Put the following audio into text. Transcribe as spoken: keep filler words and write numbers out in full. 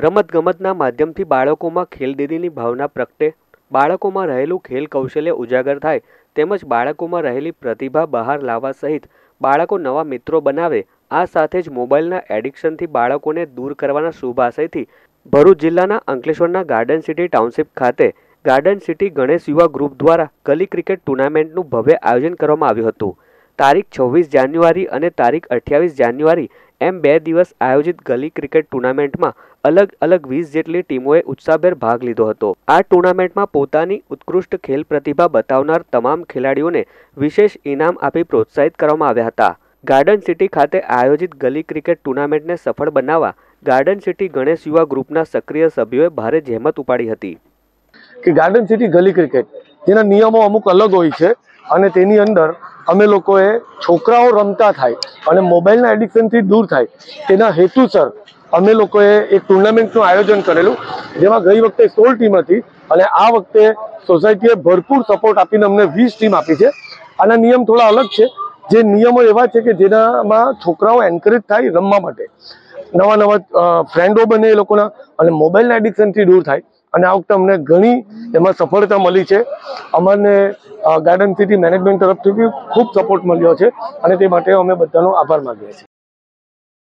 રમતગમતના માધ્યમથી બાળકોમાં ખેલદિલીની ભાવના પ્રગટે, બાળકોમાં રહેલું ખેલ કૌશલ્ય ઉજાગર થાય તેમજ બાળકોમાં રહેલી પ્રતિભા બહાર લાવવા સહિત બાળકો નવા મિત્રો બનાવે, આ સાથે જ મોબાઈલના એડિક્શનથી બાળકોને દૂર કરવાના શુભ આશયથી ભરૂચ જિલ્લાના અંકલેશ્વરના ગાર્ડન સિટી ટાઉનશીપ ખાતે Garden City Ganesh Yuva Group દ્વારા ગલી ક્રિકેટ ટુર્નામેન્ટનું ભવ્ય આયોજન કરવામાં આવ્યું હતું। તારીખ છવ્વીસ જાન્યુઆરી અને તારીખ અઠ્યાવીસ જાન્યુઆરી એમ બે દિવસ આયોજિત ગલી ક્રિકેટ ટુર્નામેન્ટમાં અલગ અલગ વીસ જેટલી ટીમોએ ઉત્સાહભેર ભાગ લીધો હતો। આ ટુર્નામેન્ટમાં પોતાની ઉત્કૃષ્ટ ખેલ પ્રતિભા બતાવનાર તમામ ખેલાડીઓને વિશેષ ઇનામ આપી પ્રોત્સાહિત કરવામાં આવ્યા હતા। ગાર્ડન સિટી ખાતે આયોજિત ગલી ક્રિકેટ ટુર્નામેન્ટને સફળ બનાવવા ગાર્ડન સિટી ગણેશ યુવા ગ્રુપના સક્રિય સભ્યોએ ભારે જહેમત ઉપાડી હતી કે ગાર્ડન સિટી ગલી ક્રિકેટ જેના નિયમો અમુક અલગ હોય છે અને તેની અંદર અમે લોકોએ છોકરાઓ રમતા થાય અને મોબાઈલના એડિક્શનથી દૂર થાય તેના હેતુસર અમે લોકોએ એક ટુર્નામેન્ટનું આયોજન કરેલું, જેમાં ગઈ વખતે સોળ ટીમ હતી અને આ વખતે સોસાયટીએ ભરપૂર સપોર્ટ આપીને અમને વીસ ટીમ આપી છે। આના નિયમ થોડા અલગ છે, જે નિયમો એવા છે કે જેનામાં છોકરાઓ એન્કરેજ થાય રમવા માટે, નવા નવા ફ્રેન્ડો બને એ લોકોના અને મોબાઈલના એડિક્શનથી દૂર થાય અને આ વખતે અમને ઘણી એમાં સફળતા મળી છે। અમને ગાર્ડન સિટી મેનેજમેન્ટ તરફથી બી ખૂબ સપોર્ટ મળ્યો છે અને તે માટે અમે બધાનો આભાર માનીએ છીએ।